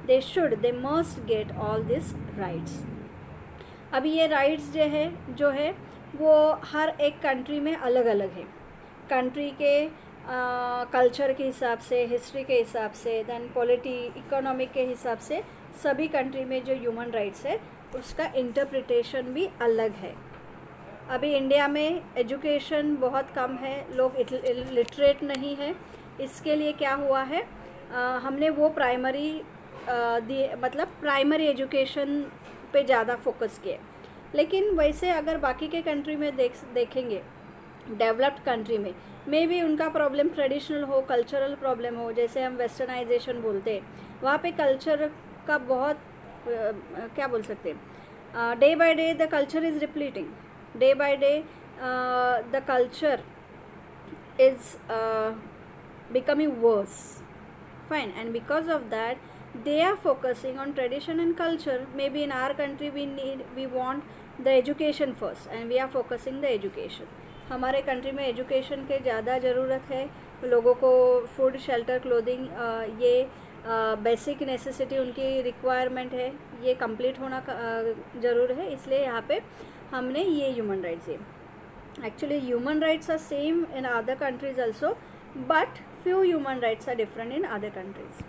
they should they must get all this rights. अभी ये राइट्स जो है जो है वो हर एक कंट्री में अलग अलग है, कंट्री के कल्चर uh, के हिसाब से, हिस्ट्री के हिसाब से, दैन पॉलिटी इकोनॉमिक के हिसाब से सभी कंट्री में जो ह्यूमन राइट्स है उसका इंटरप्रिटेशन भी अलग है। अभी इंडिया में एजुकेशन बहुत कम है, लोग लिटरेट नहीं है, इसके लिए क्या हुआ है, आ, हमने वो प्राइमरी दिए मतलब प्राइमरी एजुकेशन पे ज़्यादा फोकस किया। लेकिन वैसे अगर बाकी के कंट्री में देख देखेंगे डेवलप्ड कंट्री में मे भी उनका प्रॉब्लम ट्रेडिशनल हो, कल्चरल प्रॉब्लम हो, जैसे हम वेस्टर्नाइजेशन बोलते हैं, वहाँ पे कल्चर का बहुत आ, क्या बोल सकते हैं, day by day the culture is depleting, day by day uh, the culture is uh, becoming worse, fine, and because of that they are focusing on tradition and culture. Maybe in our country we need we want the education first and we are focusing the education. हमारे country में education के ज़्यादा ज़रूरत है, लोगों को food, shelter, clothing, ये basic necessity उनकी रिक्वायरमेंट है, ये कंप्लीट होना ज़रूर है, इसलिए यहाँ पे हमने ये ह्यूमन राइट्स है। Actually human rights are same in other countries also, but few human rights are different in other countries.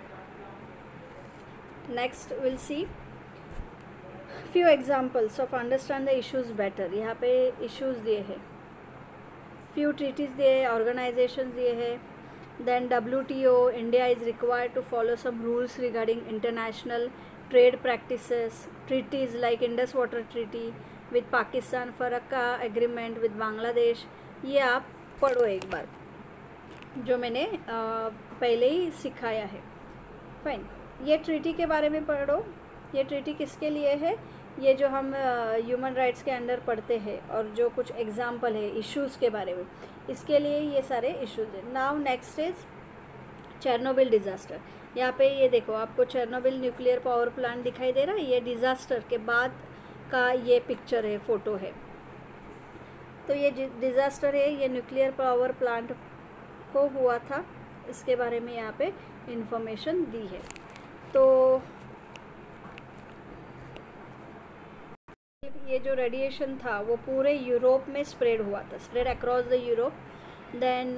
Next will see few examples of understand the issues better. यहाँ पे इश्यूज दिए हैं, few treaties दिए हैं, organization दिए हैं। Then W T O, India is required to follow some rules regarding international trade practices, treaties like Indus Water Treaty with Pakistan, Farakka agreement with Bangladesh. ये आप पढ़ो एक बार, जो मैंने आ, पहले ही सिखाया है, फाइन। ये ट्रीटी के बारे में पढ़ो, ये ट्रीटी किसके लिए है, ये जो हम ह्यूमन राइट्स के अंडर पढ़ते हैं, और जो कुछ एग्जाम्पल है इश्यूज़ के बारे में, इसके लिए ये सारे इश्यूज़ हैं। Now next is Chernobyl disaster. यहाँ पे ये देखो, आपको चेरनोबिल न्यूक्लियर पावर प्लांट दिखाई दे रहा है, ये डिज़ास्टर के बाद का ये पिक्चर है, फ़ोटो है। तो ये डिज़ास्टर है, ये न्यूक्लियर पावर प्लांट को हुआ था, इसके बारे में यहाँ पे इंफॉर्मेशन दी है। तो ये जो रेडिएशन था वो पूरे यूरोप में स्प्रेड हुआ था, spread across the Europe. Then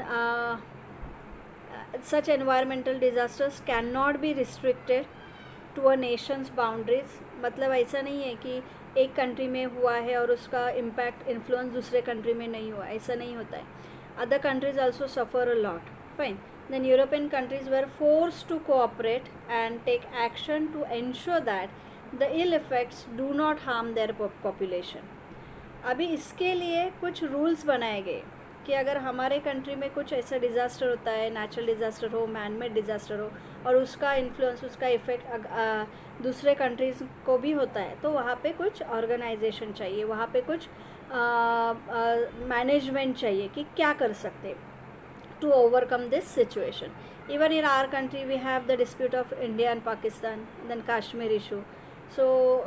such environmental disasters cannot be restricted to a nation's boundaries। मतलब ऐसा नहीं है कि एक कंट्री में हुआ है और उसका इम्पैक्ट इन्फ्लुएंस दूसरे कंट्री में नहीं हुआ, ऐसा नहीं होता है। Other countries also suffer a lot, fine. Then European countries were forced to cooperate and take action to ensure that the ill effects do not harm their population. अभी इसके लिए कुछ रूल्स बनाए गए कि अगर हमारे कंट्री में कुछ ऐसा डिज़ास्टर होता है, नेचुरल डिज़ास्टर हो, मैन मेड डिज़ास्टर हो, और उसका इन्फ्लुएंस, उसका इफ़ेक्ट दूसरे कंट्रीज़ को भी होता है, तो वहाँ पे कुछ ऑर्गेनाइजेशन चाहिए, वहाँ पे कुछ मैनेजमेंट चाहिए कि क्या कर सकते to overcome this situation. Even in our country we have the dispute of India and Pakistan, then Kashmir issue, so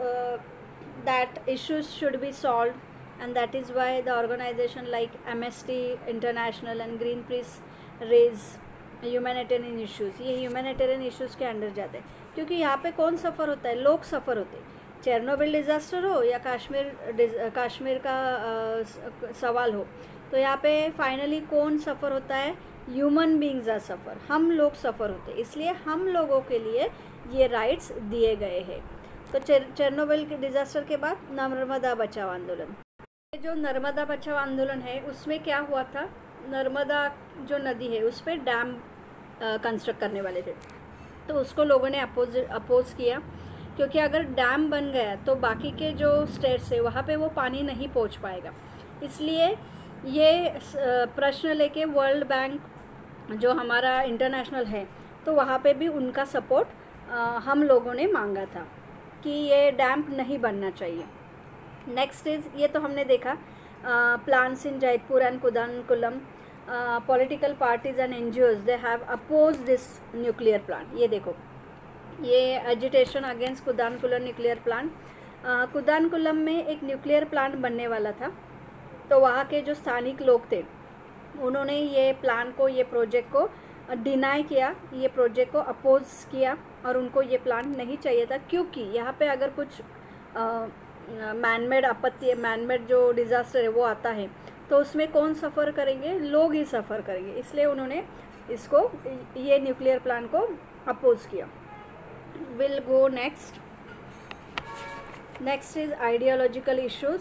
that issues should be solve, and that is why the organization like Amnesty International and Greenpeace raise humanitarian issues। ये humanitarian issues के under जाते हैं, क्योंकि यहाँ पे कौन सफ़र होता है, लोग सफ़र होते हैं। चेरनोबिल डिज़ास्टर हो या कश्मीर कश्मीर का आ, सवाल हो, तो यहाँ पे फाइनली कौन सफ़र होता है, ह्यूमन बींग्स आर सफ़र, हम लोग सफ़र होते हैं। इसलिए हम लोगों के लिए ये राइट्स दिए गए हैं। तो चेरनोबिल के डिज़ास्टर के बाद नर्मदा बचाओ आंदोलन, जो नर्मदा बचाओ आंदोलन है उसमें क्या हुआ था, नर्मदा जो नदी है उस पर डैम कंस्ट्रक्ट करने वाले थे, तो उसको लोगों ने अपोज अपोज किया, क्योंकि अगर डैम बन गया तो बाकी के जो स्टेट्स है वहाँ पे वो पानी नहीं पहुँच पाएगा। इसलिए ये प्रश्न लेके वर्ल्ड बैंक जो हमारा इंटरनेशनल है, तो वहाँ पे भी उनका सपोर्ट हम लोगों ने मांगा था कि ये डैम नहीं बनना चाहिए। नेक्स्ट इज, ये तो हमने देखा, plans in Jaipur and Kudankulam, political parties and NGOs they have oppose this nuclear plant. ये देखो, ये agitation against Kudankulam nuclear plant. Kudankulam में एक न्यूक्लियर प्लांट बनने वाला था, तो वहाँ के जो स्थानिक लोग थे उन्होंने ये प्लान को, ये प्रोजेक्ट को डिनाई किया, ये प्रोजेक्ट को अपोज किया, और उनको ये प्लांट नहीं चाहिए था, क्योंकि यहाँ पे अगर कुछ मैन मेड आपत्ति, मैन मेड जो डिज़ास्टर है वो आता है तो उसमें कौन सफ़र करेंगे, लोग ही सफ़र करेंगे, इसलिए उन्होंने इसको, ये न्यूक्लियर प्लांट को अपोज किया। Will go next. Next is ideological issues.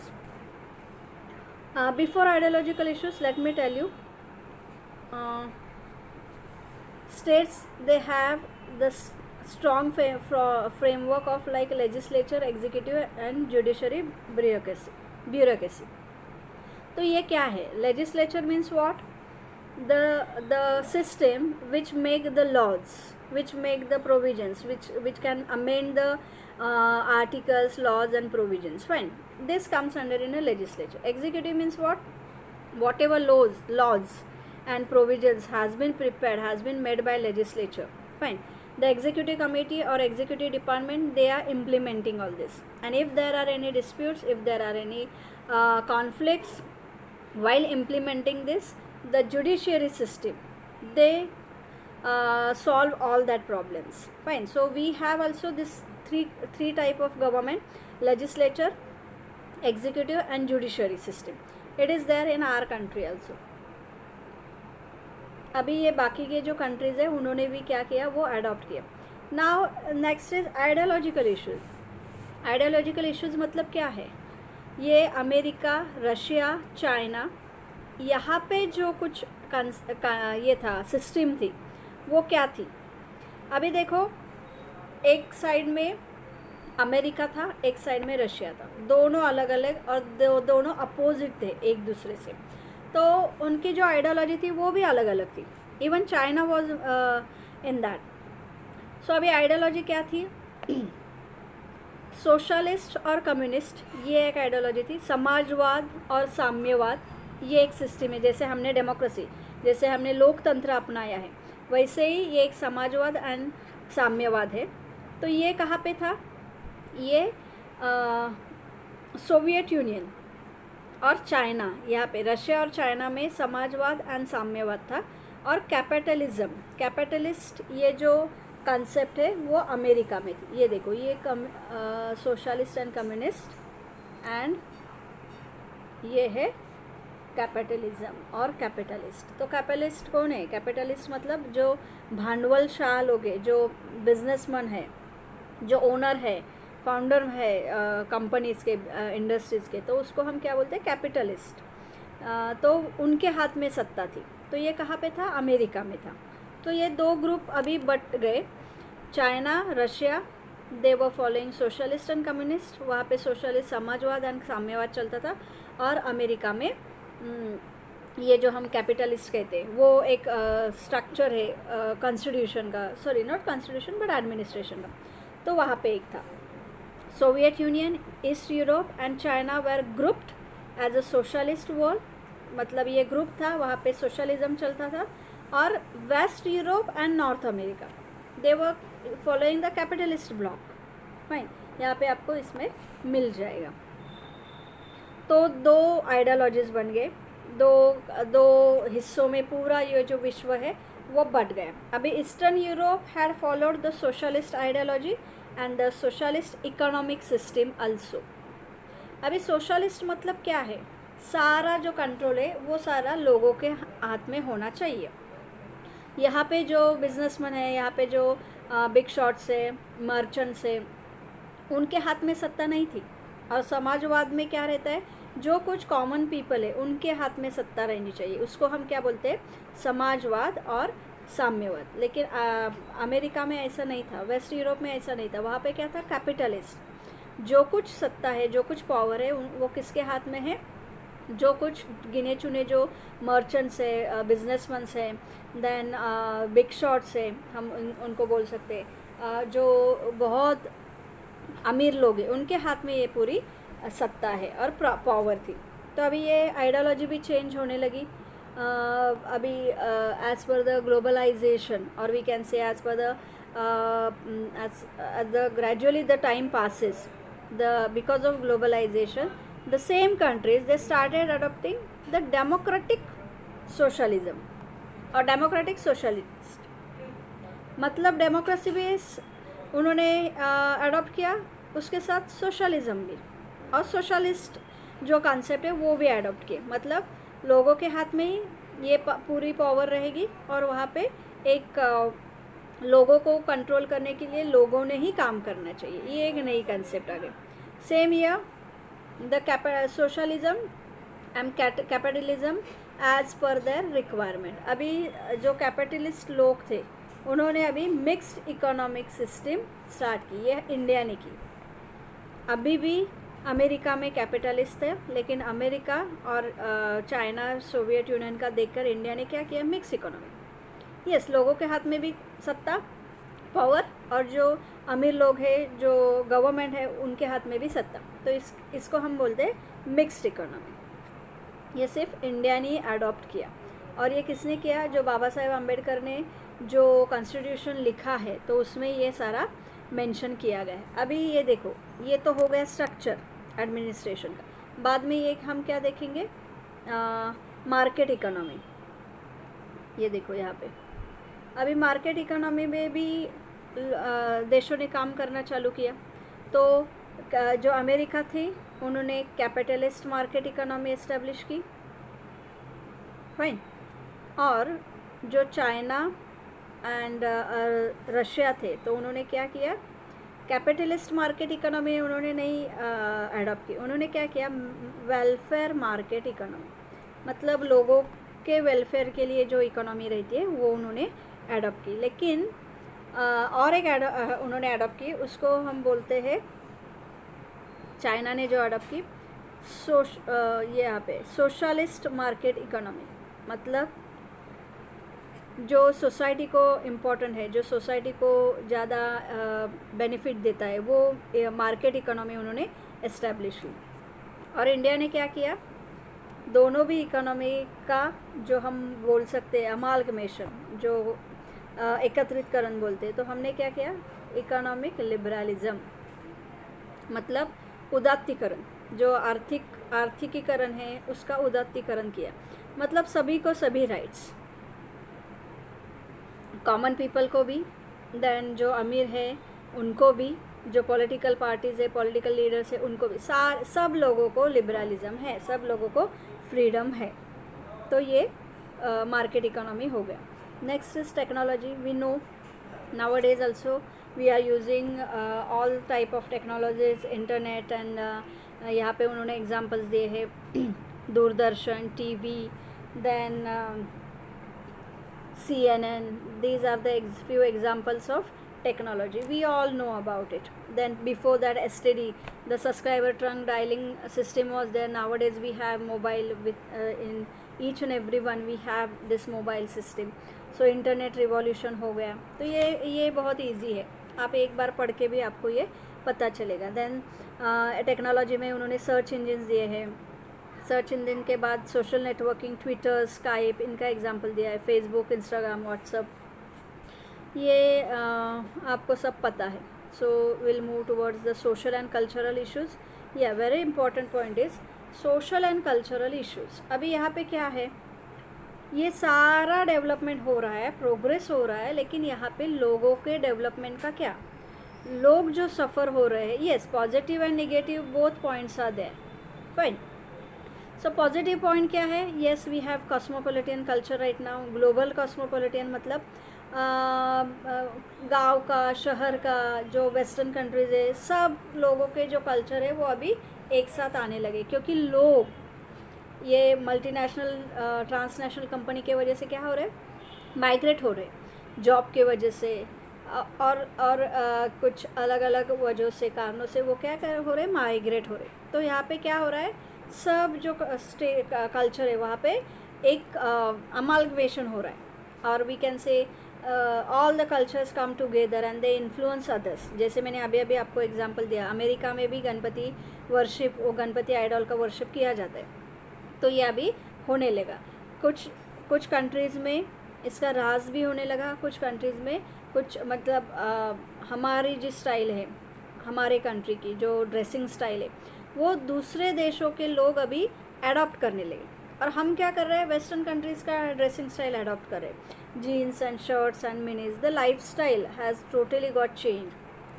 Before ideological issues let me tell you, states they have the strong framework of like legislature, executive and judiciary bureaucracy bureaucracy तो ये क्या है? legislature means what? the the system which make the laws, which make the provisions, which which can amend the uh, articles, laws and provisions. Fine, this comes under in a legislature. Executive means what? Whatever laws laws and provisions has been prepared, has been made by legislature. Fine, the executive committee or executive department, they are implementing all this, and if there are any disputes, if there are any uh, conflicts while implementing this, the judiciary system, they uh, solve all that problems. Fine, so we have also this three three type of government: legislature, executive and judiciary system. It is there in our country also. अभी ये बाकी के जो countries है उन्होंने भी क्या किया, वो अडॉप्ट किया। Now next is ideological issues. Ideological issues मतलब क्या है? ये अमेरिका, रशिया, चाइना, यहाँ पे जो कुछ ये था, सिस्टम थी, वो क्या थी? अभी देखो, एक साइड में अमेरिका था, एक साइड में रशिया था, दोनों अलग अलग और दो, दोनों अपोजिट थे एक दूसरे से, तो उनकी जो आइडियोलॉजी थी वो भी अलग अलग थी। Even China was in that. So अभी आइडियोलॉजी क्या थी? सोशलिस्ट और कम्युनिस्ट, ये एक आइडियोलॉजी थी। समाजवाद और साम्यवाद, ये एक सिस्टम है। जैसे हमने डेमोक्रेसी, जैसे हमने लोकतंत्र अपनाया है, वैसे ही ये एक समाजवाद एंड साम्यवाद है। तो ये कहाँ पे था? ये सोवियत यूनियन और चाइना, यहाँ पे रशिया और चाइना में समाजवाद एंड साम्यवाद था। और कैपिटलिज्म, कैपिटलिस्ट ये जो कंसेप्ट है वो अमेरिका में थी। ये देखो, ये कम सोशलिस्ट एंड कम्युनिस्ट, एंड ये है कैपिटलिज्म और कैपिटलिस्ट। तो कैपिटलिस्ट कौन है? कैपिटलिस्ट मतलब जो भांडवल शाह लोग हैं, जो बिजनेसमैन है, जो ओनर है, फाउंडर है कंपनीज़ के, इंडस्ट्रीज़ के, तो उसको हम क्या बोलते हैं? कैपिटलिस्ट। तो उनके हाथ में सत्ता थी। तो ये कहाँ पे था? अमेरिका में था। तो ये दो ग्रुप अभी बट गए। China, Russia, they were following socialist and communist, वहाँ पे सोशलिस्ट, समाजवाद एंड साम्यवाद चलता था। और अमेरिका में ये जो हम कैपिटलिस्ट कहते हैं, वो एक स्ट्रक्चर uh, है कॉन्स्टिट्यूशन uh, का, sorry not constitution but administration का, तो वहाँ पे एक था। Soviet Union, East Europe and China were grouped as a socialist world, मतलब ये ग्रुप था, वहाँ पे सोशलिज्म चलता था। और West Europe and North America, they were following the capitalist bloc. Fine, यहाँ पे आपको इसमें मिल जाएगा। तो दो आइडियोलॉजीज बन गए, दो दो हिस्सों में पूरा ये जो विश्व है वो बट गया। अभी Eastern Europe had followed the socialist ideology and the socialist economic system also. अभी सोशलिस्ट मतलब क्या है? सारा जो कंट्रोल है वो सारा लोगों के हाथ में होना चाहिए। यहाँ पे जो बिजनेसमैन है, यहाँ पे जो बिग शॉट्स है, मर्चेंट्स है, उनके हाथ में सत्ता नहीं थी। और समाजवाद में क्या रहता है? जो कुछ कॉमन पीपल है उनके हाथ में सत्ता रहनी चाहिए, उसको हम क्या बोलते हैं? समाजवाद और साम्यवाद। लेकिन आ, अमेरिका में ऐसा नहीं था, वेस्ट यूरोप में ऐसा नहीं था। वहाँ पे क्या था? कैपिटलिस्ट। जो कुछ सत्ता है, जो कुछ पावर है, वो किसके हाथ में है? जो कुछ गिने चुने जो मर्चेंट्स है, बिजनेसमैन्स हैं, देन बिग शॉट्स है, हम उन, उनको बोल सकते हैं, जो बहुत अमीर लोग हैं, उनके हाथ में ये पूरी सत्ता है और पावर थी। तो अभी ये आइडियोलॉजी भी चेंज होने लगी। uh, अभी एज पर द ग्लोबलाइजेशन, और we can say as per the as the gradually the time passes, the because of globalization the same countries they started adopting the democratic socialism और democratic socialist। मतलब democracy base उन्होंने adopt किया, उसके साथ socialism भी, और socialist जो concept है वो भी अडॉप्ट किए। मतलब लोगों के हाथ में ही ये पूरी पावर रहेगी और वहाँ पे एक आ, लोगों को कंट्रोल करने के लिए लोगों ने ही काम करना चाहिए। ये एक नई कंसेप्ट आ गई। Same year the socialism and capitalism as per their requirement. अभी जो कैपिटलिस्ट लोग थे उन्होंने अभी मिक्स्ड इकोनॉमिक सिस्टम स्टार्ट की, ये इंडिया ने की। अभी भी अमेरिका में कैपिटलिस्ट है, लेकिन अमेरिका और चाइना सोवियत यूनियन का देखकर इंडिया ने क्या किया, मिक्स इकोनॉमी। यस, लोगों के हाथ में भी सत्ता पावर, और जो अमीर लोग हैं जो गवर्नमेंट है उनके हाथ में भी सत्ता। तो इस इसको हम बोलते हैं मिक्स्ड इकोनॉमी। ये सिर्फ इंडिया ने अडॉप्ट किया। और ये किसने किया, जो बाबा साहेब अम्बेडकर ने जो कॉन्स्टिट्यूशन लिखा है तो उसमें ये सारा मेंशन किया गया है। अभी ये देखो, ये तो हो गया स्ट्रक्चर एडमिनिस्ट्रेशन का। बाद में ये हम क्या देखेंगे, मार्केट इकोनॉमी। ये देखो यहाँ पे अभी मार्केट इकोनॉमी में भी आ, देशों ने काम करना चालू किया। तो जो अमेरिका थी उन्होंने कैपिटलिस्ट मार्केट इकोनॉमी इस्टेब्लिश की, फाइन। और जो चाइना एंड रशिया थे तो उन्होंने क्या किया, कैपिटलिस्ट मार्केट इकोनॉमी उन्होंने नहीं अडॉप्ट की। उन्होंने क्या किया, वेलफेयर मार्केट इकोनॉमी, मतलब लोगों के वेलफेयर के लिए जो इकोनॉमी रहती है वो उन्होंने अडॉप्ट की। लेकिन आ, और एक आ, उन्होंने अडॉप्ट की, उसको हम बोलते हैं, चाइना ने जो अडॉप्ट की सोश ये यहाँ पे सोशलिस्ट मार्केट इकोनॉमी। मतलब जो सोसाइटी को इम्पोर्टेंट है, जो सोसाइटी को ज़्यादा बेनिफिट देता है, वो मार्केट इकोनॉमी उन्होंने इस्टेब्लिश की। और इंडिया ने क्या किया, दोनों भी इकोनॉमी का जो हम बोल सकते हैं अमालगमेशन, जो एकत्रितकरण बोलते हैं, तो हमने क्या किया, इकोनॉमिक लिबरलिज्म, मतलब उदात्तीकरण, जो आर्थिक आर्थिकीकरण है उसका उदात्तीकरण किया। मतलब सभी को सभी राइट्स, कॉमन पीपल को भी, देन जो अमीर है उनको भी, जो पॉलिटिकल पार्टीज़ है, पॉलिटिकल लीडर्स है उनको भी, सार सब लोगों को लिबरलिज्म है, सब लोगों को फ्रीडम है। तो ये मार्केट इकोनॉमी हो गया। Next is technology. We know nowadays also we are using uh, all type of technologies, internet and uh, यहाँ पे उन्होंने एग्जांपल्स दिए हैं, Doordarshan, TV, then C N N. These are the ex few examples of technology. We all know about it. Then before that, S T D, the subscriber trunk dialing system was there. Nowadays we have mobile with uh, in each and every one we have this mobile system. So internet revolution हो गया। तो ये ये बहुत easy है, आप एक बार पढ़ के भी आपको ये पता चलेगा। देन टेक्नोलॉजी में उन्होंने सर्च इंजन दिए हैं, सर्च इंजन के बाद सोशल नेटवर्किंग, ट्विटर, स्काइप, इनका एग्जांपल दिया है, फेसबुक, इंस्टाग्राम, व्हाट्सअप, ये आ, आपको सब पता है। So will move towards the social and cultural issues. या very important point is social and cultural issues. अभी यहाँ पे क्या है, ये सारा डेवलपमेंट हो रहा है, प्रोग्रेस हो रहा है, लेकिन यहाँ पे लोगों के डेवलपमेंट का क्या, लोग जो सफ़र हो रहे हैं, yes positive and negative both points are there, fine. So positive point क्या है, yes we have cosmopolitan culture right now. Global cosmopolitan मतलब गांव का, शहर का, जो वेस्टर्न कंट्रीज़ है, सब लोगों के जो कल्चर है वो अभी एक साथ आने लगे, क्योंकि लोग ये मल्टीनेशनल ट्रांसनेशनल कंपनी के वजह से क्या हो रहे हैं, माइग्रेट हो रहे, जॉब के वजह से और और आ, कुछ अलग अलग वजह से, कारणों से वो क्या कर हो रहे, माइग्रेट हो रहे। तो यहाँ पे क्या हो रहा है, सब जो स्टेट कल्चर है वहाँ पे एक अमालगमेशन हो रहा है, और we can say all the cultures come together and they influence others. जैसे मैंने अभी अभी आपको एग्जांपल दिया, अमेरिका में भी गणपति वर्शिप, वो गणपति आइडल का वर्शिप किया जाता है, तो ये अभी होने लगा। कुछ कुछ कंट्रीज़ में इसका राज भी होने लगा, कुछ कंट्रीज़ में कुछ मतलब आ, हमारी जिस स्टाइल है, हमारे कंट्री की जो ड्रेसिंग स्टाइल है, वो दूसरे देशों के लोग अभी अडॉप्ट करने लगे। और हम क्या कर रहे हैं, वेस्टर्न कंट्रीज़ का ड्रेसिंग स्टाइल अडॉप्ट कर रहे हैं, jeans and shirts and minis. The life style has totally got change.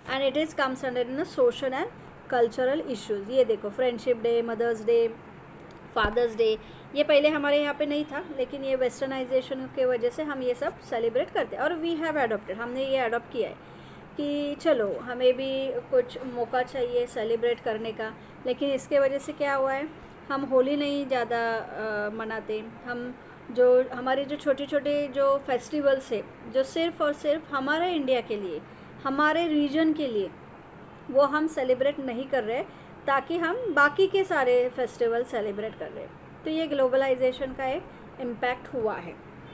And it is comes under in social and cultural issues. ये देखो friendship day, mother's day, father's day, ये पहले हमारे यहाँ पे नहीं था, लेकिन ये वेस्टर्नाइजेशन के वजह से हम ये सब सेलिब्रेट करते हैं। और वी हैव एडॉप्टेड, हमने ये अडॉप्ट किया है कि चलो हमें भी कुछ मौका चाहिए सेलिब्रेट करने का। लेकिन इसके वजह से क्या हुआ है, हम होली नहीं ज़्यादा मनाते। हम जो हमारे जो छोटे छोटे जो फेस्टिवल्स है जो सिर्फ़ और सिर्फ हमारे इंडिया के लिए, हमारे रीजन के लिए, वो हम सेलिब्रेट नहीं कर रहे ताकि हम बाकी के सारे फेस्टिवल सेलिब्रेट कर रहे हैं। तो ये ग्लोबलाइजेशन का एक इम्पैक्ट हुआ है।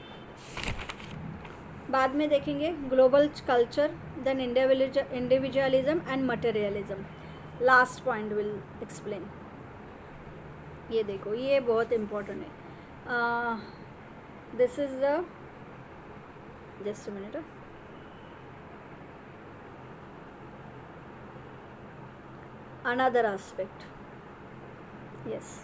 बाद में देखेंगे global culture, then individualism and materialism. Last point will explain. ये देखो ये बहुत इम्पोर्टेंट है। This is the just a minute, another aspect. Yes,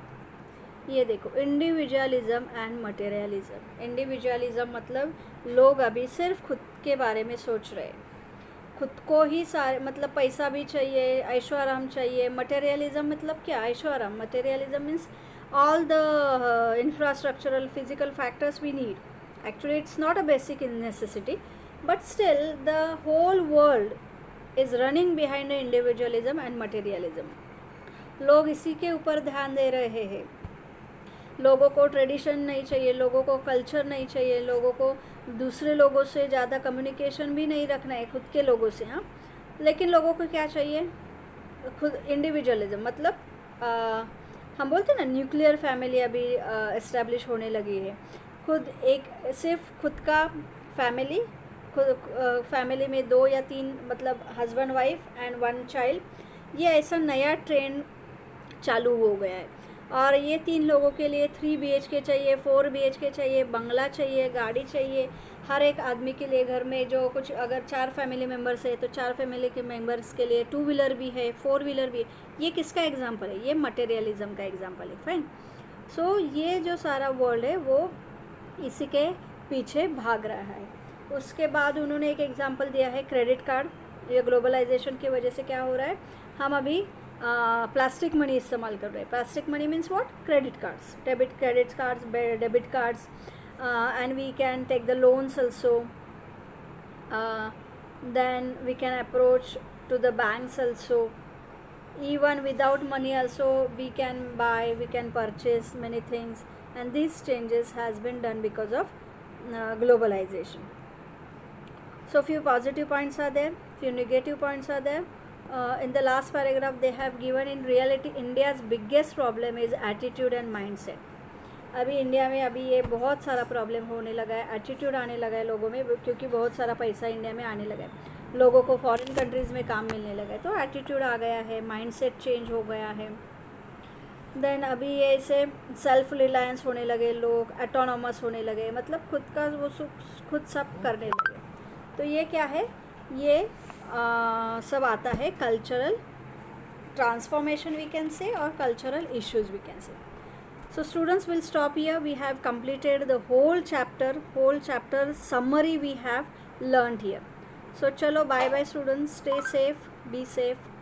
ये देखो इंडिविजुअलिज्म एंड मटेरियलिज्म। इंडिविजुअलिज्म मतलब लोग अभी सिर्फ खुद के बारे में सोच रहे हैं, खुद को ही सारे, मतलब पैसा भी चाहिए, ऐशो आराम चाहिए। मटेरियलिज्म मतलब क्या, ऐशो आराम। Materialism means all the infrastructural physical factors we need. Actually it's not a basic necessity, but still the whole world is running behind individualism and materialism. लोग इसी के ऊपर ध्यान दे रहे हैं। लोगों को ट्रेडिशन नहीं चाहिए, लोगों को कल्चर नहीं चाहिए, लोगों को दूसरे लोगों से ज़्यादा कम्युनिकेशन भी नहीं रखना है, खुद के लोगों से। हाँ, लेकिन लोगों को क्या चाहिए, खुद इंडिविजुअलिज्म। मतलब आ, हम बोलते हैं ना न्यूक्लियर फैमिली अभी इस्टेब्लिश होने लगी है। खुद एक सिर्फ खुद का फैमिली, खुद फैमिली में दो या तीन, मतलब husband wife and one child, ये ऐसा नया ट्रेंड चालू हो गया है। और ये तीन लोगों के लिए थ्री बी एच के चाहिए, फोर बी एच के चाहिए, बंगला चाहिए, गाड़ी चाहिए। हर एक आदमी के लिए घर में जो कुछ, अगर चार फैमिली मेम्बर्स है तो चार फैमिली के मेम्बर्स के लिए टू व्हीलर भी है, फोर व्हीलर भी है। ये किसका एग्जांपल है, ये मटेरियलिज्म का एग्जांपल है। फाइन। सो so, ये जो सारा वर्ल्ड है वो इसी के पीछे भाग रहा है। उसके बाद उन्होंने एक एग्जाम्पल दिया है क्रेडिट कार्ड। ये ग्लोबलाइजेशन की वजह से क्या हो रहा है, हम अभी प्लास्टिक मनी इस्तेमाल कर रहे हैं। Plastic money means what, credit cards, debit credit cards, debit cards, and we can take the loans also, uh, then we can approach to the banks also. Even without money also we can buy, we can purchase many things, and these changes has been done because of uh, globalization. So few positive points are there, few negative points are there. Uh, in the last paragraph they have given, in reality India's biggest problem is attitude and mindset. अभी India में अभी ये बहुत सारा problem होने लगा है, attitude आने लगा है लोगों में, क्योंकि बहुत सारा पैसा इंडिया में आने लगा है, लोगों को फॉरेन कंट्रीज़ में काम मिलने लगा है, तो एटीट्यूड आ गया है, माइंडसेट चेंज हो गया है। देन अभी ये ऐसे सेल्फ रिलायंस होने लगे लोग, एटोनॉमस होने लगे, मतलब खुद का वो खुद सब करने लगे। तो ये क्या है, ये आ, सब आता है cultural transformation we can say, और cultural issues we can say. So students will stop here. We have completed the whole chapter, whole chapter summary we have learned here. So chalo, bye bye students, stay safe, be safe.